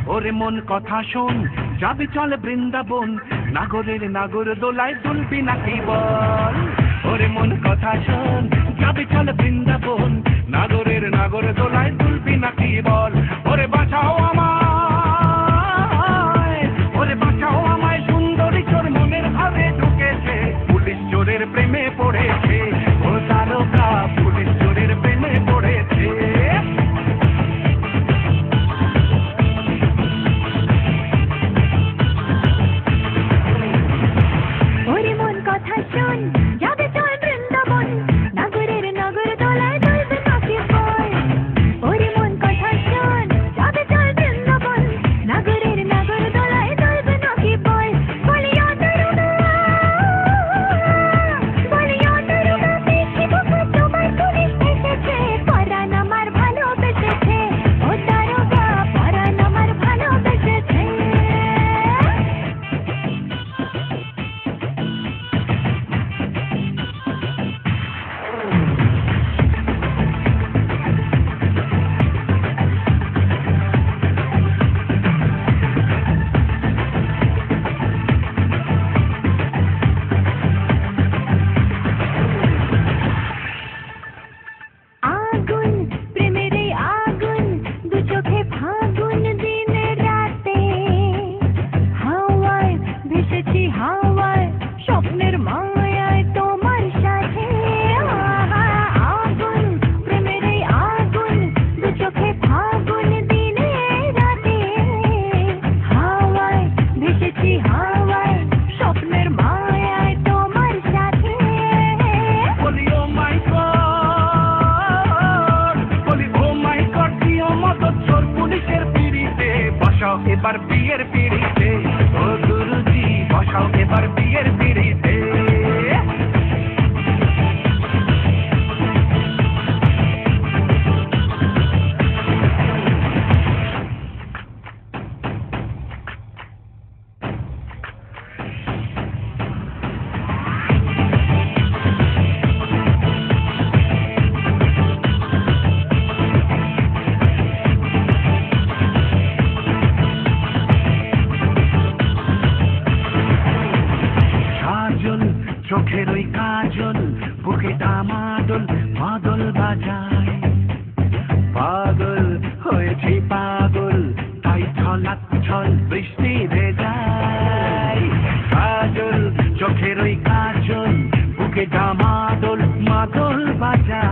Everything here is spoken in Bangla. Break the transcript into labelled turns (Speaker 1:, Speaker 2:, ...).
Speaker 1: ওরে মন কথা শোন, যাবি চল বৃন্দাবন, নাগরের নাগর দোলায় দুলবি নাকি বল। ওরে মন কথা শোন, যাবি চল বৃন্দাবন, নাগরের নাগর দোলায় দুলবি নাকি বল। ওরে বাঁচাও আমায়, ওরে বাঁচাও আমায়, সুন্দরী চোর মনের ভাবে ঢুকেছে, পুলিশ চোরের প্রেমে পড়েছে। ও তারকা পুলিশ চোরের প্রেমে পড়েছে।
Speaker 2: ওরে মন কথা শোন, যাবে চল বৃন্দাবন, নাগরের নাগর দোলায় দুলবে নাকি বল। ওরে মন কথা শোন, যাবে চল বৃন্দাবন, নাগরের নাগর দোলায় দুলবে নাকি বল। বলিয়া দারুণা, বলিয়া দারুণা, দেখি বাবা তোমার পুলিশ এসেছে, পরাণ আমার ভালোবেসেছে। ও দারোগা পরাণ আমার ভালোবেসেছে। আগুন প্রেমের এই আগুন, দু চোখে ফাগুন দিনে রাতে, হাওয়ায় ভেসেছি হাওয়ায়, স্বপ্নের মায়ায় তোমার সাথে। আগুন প্রেমের এই আগুন, দু চোখে ফাগুন দিনে রাতে, হাওয়ায় ভেসেছি হাওয়ায়, স্বপ্নের মায়ায় তোমার সাথে।
Speaker 1: বলি ও মাই গড, বলি ও মাই গড, প্রিয় মদত চোর পুলিশের পিড়িতে, বসাও এবার বিয়ের পিড়িতে। ও গুরুজি বসাও এবার বিয়ের পিড়িতে। কাজল চোখের ওই কাজল, বুকে ডামাডোল মাদল বাজায়, পাগল হয়েছি পাগল, তাই ছলাচ্ছল বৃষ্টি ভেজায়। কাজল চোখের ওই কাজল, বুকে ডামাডোল মাদল বাজায়।